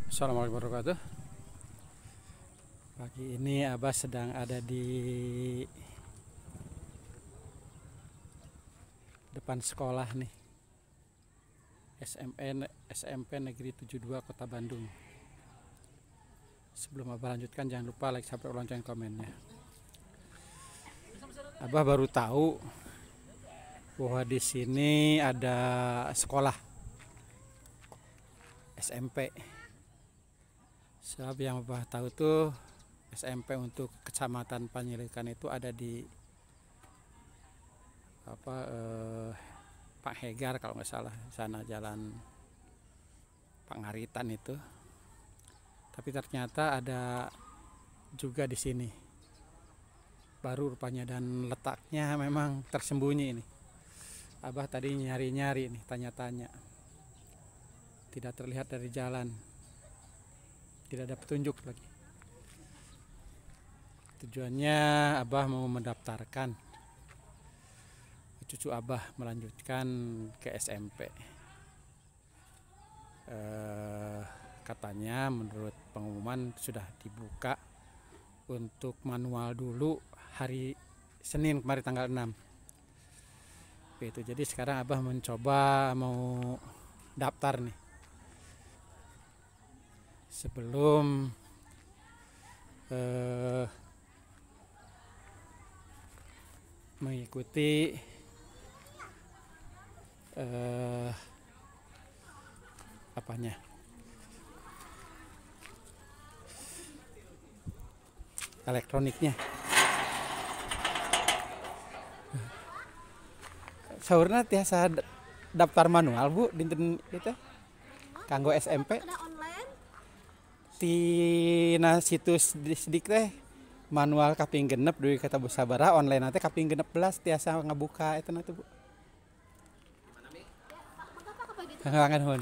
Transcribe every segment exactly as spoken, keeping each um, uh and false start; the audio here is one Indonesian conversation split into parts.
Assalamualaikum warahmatullahi wabarakatuh. Pagi ini Abah sedang ada di depan sekolah nih, S M N S M P Negeri tujuh puluh dua Kota Bandung. Sebelum Abah lanjutkan, jangan lupa like, subscribe, lonceng, komennya. Abah baru tahu bahwa di sini ada sekolah S M P. Sebab yang Abah tahu tuh S M P untuk Kecamatan Panjilikan itu ada di apa eh, Pak Hegar kalau nggak salah, sana jalan Pangaritan itu. Tapi ternyata ada juga di sini. Baru rupanya, dan letaknya memang tersembunyi ini. Abah tadi nyari-nyari nih, tanya-tanya. Tidak terlihat dari jalan. Tidak ada petunjuk lagi. Tujuannya Abah mau mendaftarkan cucu Abah melanjutkan ke S M P. Eh, katanya menurut pengumuman sudah dibuka untuk manual dulu hari Senin kemarin tanggal enam. Itu jadi sekarang Abah mencoba mau daftar nih. Sebelum eh, mengikuti eh, apanya elektroniknya. Saurna tiasa daftar manual Bu dinten itu kanggo S M P tina situs Disdik teh manual kaping genep duit kata Bu Sabara, online nanti kaping genep belas tiasa ngabuka itu nanti Bu. Kangen hun.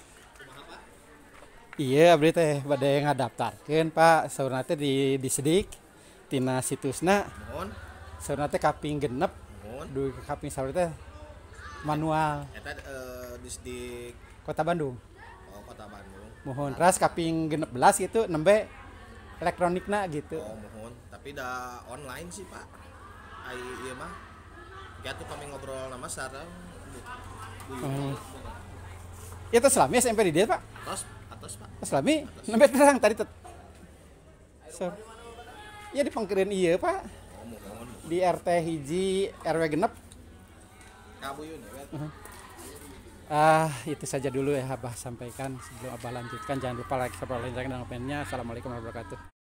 Iya abdi teh bade ngadaftarkeun Pak, saurna teh di Disdik tina situsna. Mohon. Saurna teh kaping genep Mohon. duit kaping saur teh manual. Eta uh, Disdik Kota Bandung. oh, Kota Bandung. Mohon ras kaping genep belas gitu nembe elektronikna gitu. Oh, mohon. Tapi dah online sih, Pak. Ai ieu mah. Ya tuh kami ngobrol nama sareng. Hmm. Itu selami S M P di dia Pak? Atas, atas Pak. Selami nembe terang tadi tet. So. Ya di pangkeureun ieu Pak. Oh, mohon. Di R T hiji R W genep. Kabuyun ya. Uh-huh. Ah, itu saja dulu ya Abah sampaikan. Sebelum Abah lanjutkan, jangan lupa like, subscribe, dan komennya. Assalamualaikum warahmatullahi wabarakatuh.